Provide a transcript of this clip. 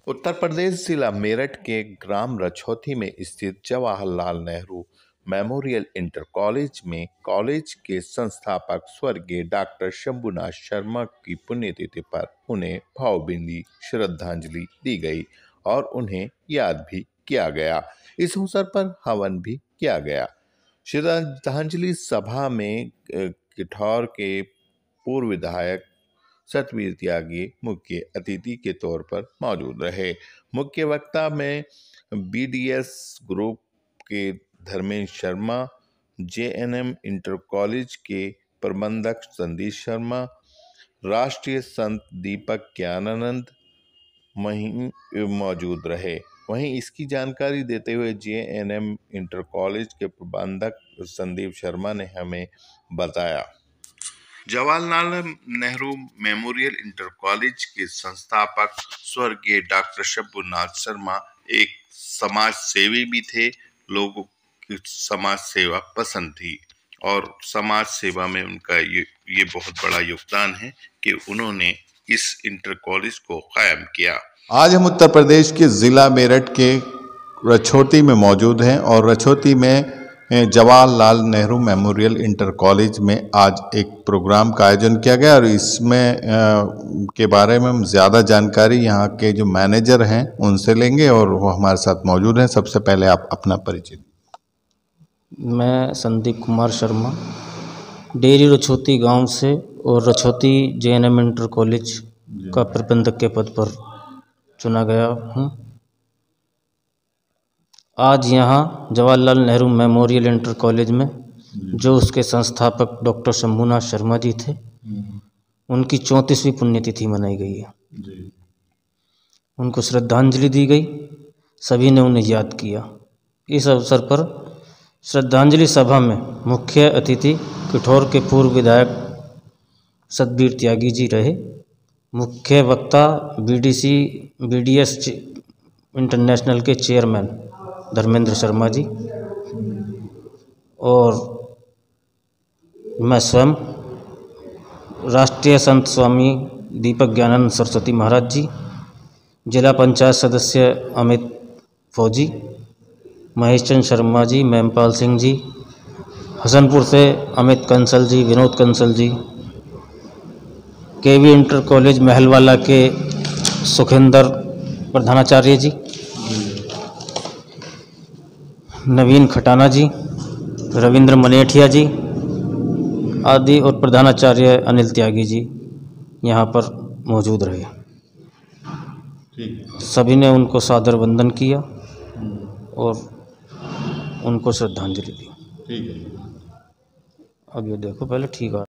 उत्तर प्रदेश जिला मेरठ के ग्राम रछौती में स्थित Jawaharlal Nehru memorial inter college में कॉलेज के संस्थापक स्वर्गीय डॉक्टर शंभुनाथ शर्मा की पुण्यतिथि पर उन्हें भावभीनी श्रद्धांजलि दी गई और उन्हें याद भी किया गया। इस अवसर पर हवन भी किया गया। श्रद्धांजलि सभा में किठौर के पूर्व विधायक सतवीर त्यागी मुख्य अतिथि के तौर पर मौजूद रहे। मुख्य वक्ता में बीडीएस ग्रुप के Dharmendra Sharma, JNM inter college के प्रबंधक संदीप शर्मा, राष्ट्रीय संत दीपक ज्ञानानंद मौजूद रहे। वहीं इसकी जानकारी देते हुए जेएनएम इंटर कॉलेज के प्रबंधक संदीप शर्मा ने हमें बताया, Jawaharlal Nehru memorial inter college के संस्थापक स्वर्गीय डॉक्टर शंभुनाथ शर्मा एक समाज सेवी भी थे। लोगों की समाज सेवा पसंद थी और समाज सेवा में उनका ये बहुत बड़ा योगदान है कि उन्होंने इस इंटर कॉलेज को कायम किया। आज हम उत्तर प्रदेश के ज़िला मेरठ के रछौती में मौजूद हैं और रछौती में Jawaharlal Nehru memorial inter college में आज एक प्रोग्राम का आयोजन किया गया और इसमें के बारे में हम ज़्यादा जानकारी यहाँ के जो मैनेजर हैं उनसे लेंगे और वो हमारे साथ मौजूद हैं। सबसे पहले आप अपना परिचय। मैं संदीप कुमार शर्मा, डेरी रछौती गांव से और रछौती जेएनएम इंटर कॉलेज का प्रबंधक के पद पर चुना गया हूँ। आज यहाँ Jawaharlal Nehru memorial inter college में जो उसके संस्थापक डॉक्टर शंभुनाथ शर्मा जी थे, उनकी 34वीं पुण्यतिथि मनाई गई है। उनको श्रद्धांजलि दी गई, सभी ने उन्हें याद किया। इस अवसर पर श्रद्धांजलि सभा में मुख्य अतिथि किठौर के पूर्व विधायक सतवीर त्यागी जी रहे। मुख्य वक्ता बीडीएस इंटरनेशनल के चेयरमैन धर्मेंद्र शर्मा जी और मैं स्वयं राष्ट्रीय संत स्वामी दीपक ज्ञानानंद सरस्वती महाराज जी, जिला पंचायत सदस्य अमित फौजी, महेश चंद शर्मा जी, मेमपाल सिंह जी, हसनपुर से Amit Kansal ji, Vinod Kansal ji, KV inter college Mahalwala के सुखिंदर प्रधानाचार्य जी, नवीन खटाना जी, रविंद्र मनेठिया जी आदि और प्रधानाचार्य अनिल त्यागी जी यहाँ पर मौजूद रहे। सभी ने उनको सादर वंदन किया और उनको श्रद्धांजलि दी। अब ये देखो पहले ठीक है।